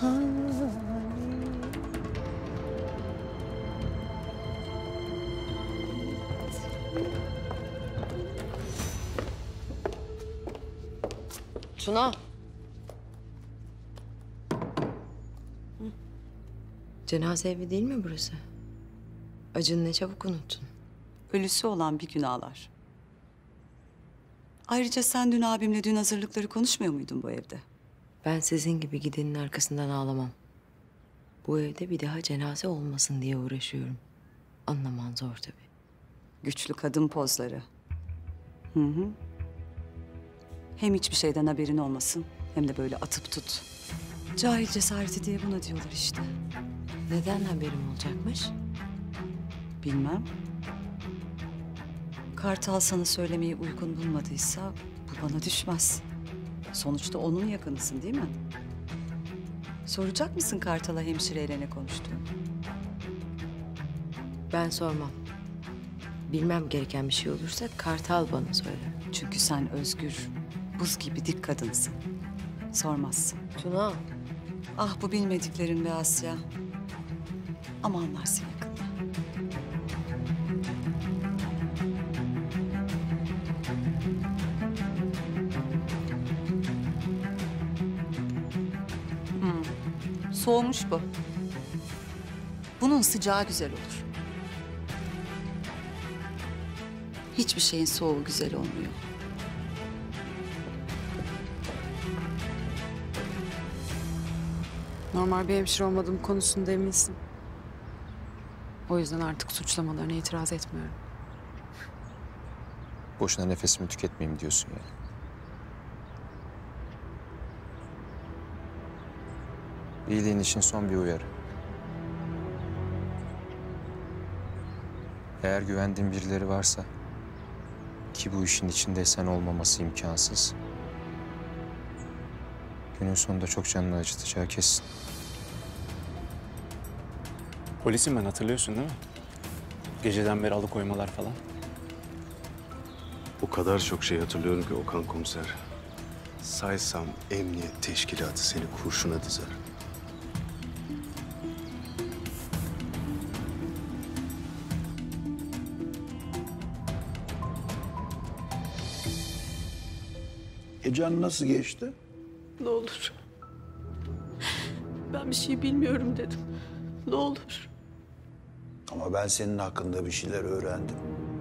Tuna. Cenaze evi değil mi burası? Acını ne çabuk unuttun. Ölüsü olan bir gün ağlar. Ayrıca sen dün abimle düğün hazırlıkları konuşmuyor muydun bu evde? Ben sizin gibi gidenin arkasından ağlamam. Bu evde bir daha cenaze olmasın diye uğraşıyorum. Anlaman zor tabii. Güçlü kadın pozları. Hı hı. Hem hiçbir şeyden haberin olmasın, hem de böyle atıp tut. Cahil cesareti diye buna diyorlar işte. Neden haberim olacakmış? Bilmem. Kartal sana söylemeyi uygun bulmadıysa bu bana düşmez. Sonuçta onun yakınısın değil mi? Soracak mısın Kartal'a hemşireyle ne konuştuğunu? Ben sormam. Bilmem gereken bir şey olursa Kartal bana söyler. Çünkü sen özgür, buz gibi dik kadınsın. Sormazsın. Tuna. Ah bu bilmediklerin be Asya. Ama anlarsın yakında. Soğumuş bu. Bunun sıcağı güzel olur. Hiçbir şeyin soğuğu güzel olmuyor. Normal bir hemşire olmadığım konusunda eminsin. O yüzden artık suçlamalarına itiraz etmiyorum. Boşuna nefesimi tüketmeyeyim diyorsun yani. İyiliğin için son bir uyarı. Eğer güvendiğin birileri varsa, ki bu işin içinde sen olmaması imkansız, günün sonunda çok canını acıtacağı kesin. Polisim ben, hatırlıyorsun değil mi? Geceden beri alıkoymalar falan. O kadar çok şey hatırlıyorum ki Okan komiser. Saysam emniyet teşkilatı seni kurşuna dizer. Gecen nasıl geçti? Ne olur. Ben bir şey bilmiyorum dedim. Ne olur. Ama ben senin hakkında bir şeyler öğrendim.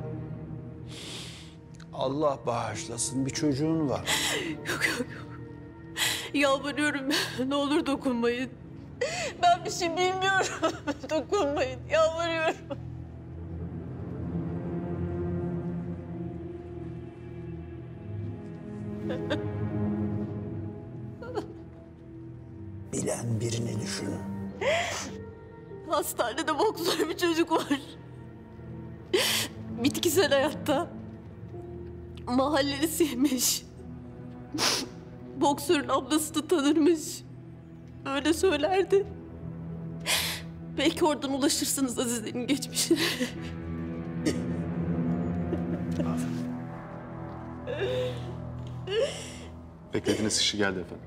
Allah bağışlasın, bir çocuğun var. Yok yok yok. Yalvarıyorum, ne olur dokunmayın. Ben bir şey bilmiyorum. Dokunmayın, yalvarıyorum. Bilen birini düşün. Hastanede boksör bir çocuk var. Bitkisel hayatta. Mahallelisiymiş. Boksörün ablasını tanırmış. Öyle söylerdi. Belki oradan ulaşırsınız Azize'nin geçmişine. Beklediğiniz kişi geldi efendim.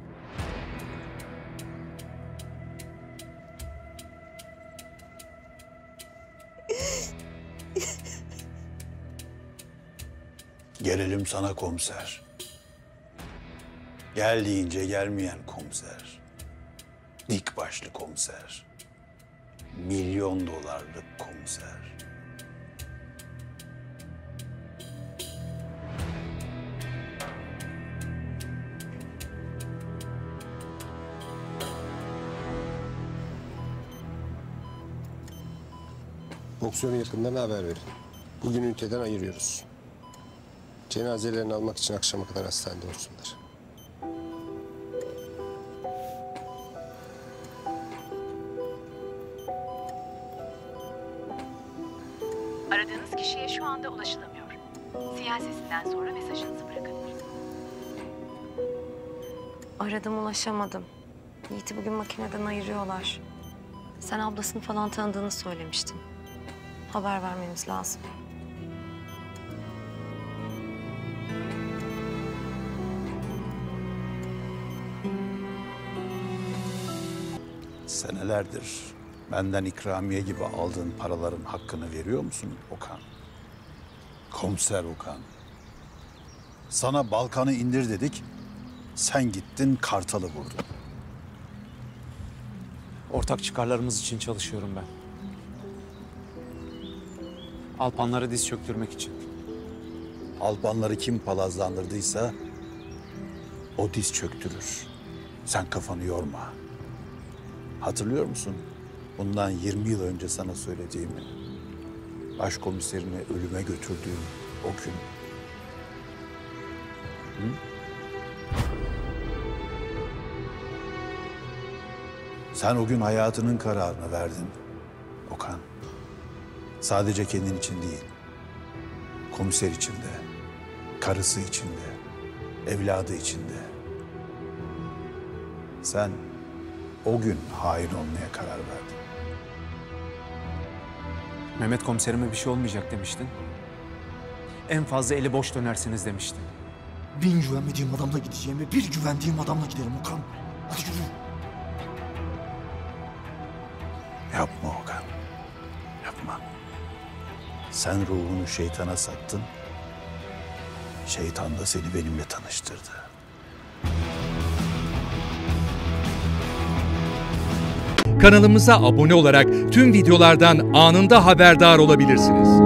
Gelelim sana komiser. Gel deyince gelmeyen komiser. Dik başlı komiser. $1.000.000 komiser. Boksörün yakınlarına haber verin. Bugün üniteden ayırıyoruz. Cenazelerini almak için akşama kadar hastanede olsunlar. Aradığınız kişiye şu anda ulaşılamıyor. Sinyal sesinden sonra mesajınızı bırakınız. Aradım, ulaşamadım. Yiğit'i bugün makineden ayırıyorlar. Sen ablasını falan tanıdığını söylemiştin. Haber vermemiz lazım. Senelerdir benden ikramiye gibi aldığın paraların hakkını veriyor musun Okan? Komiser Okan. Sana Balkan'ı indir dedik. Sen gittin Kartal'ı vurdun. Ortak çıkarlarımız için çalışıyorum ben. Alpanlara diz çöktürmek için. Alpanları kim palazlandırdıysa o diz çöktürür. Sen kafanı yorma. Hatırlıyor musun? Bundan 20 yıl önce sana söylediğimi. Başkomiserini ölüme götürdüğüm o gün. Hı? Sen o gün hayatının kararını verdin Okan. Sadece kendin için değil. Komiser için de, karısı için de, evladı için de. Sen o gün hain olmaya karar verdin. Mehmet komiserime bir şey olmayacak demiştin. En fazla eli boş dönersiniz demiştin. 1000 güvenmediğim adamla gideceğime bir güvendiğim adamla giderim Okan. Hadi yürü. Yapma Okan. Yapma. Sen ruhunu şeytana sattın. Şeytan da seni benimle tanıştırdı. Kanalımıza abone olarak tüm videolardan anında haberdar olabilirsiniz.